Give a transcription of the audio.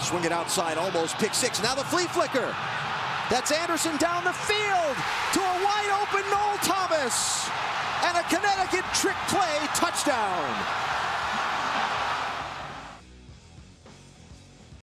Swing it outside, almost pick six. Now the flea flicker. That's Anderson down the field to a wide open Noel Thomas. And a Connecticut trick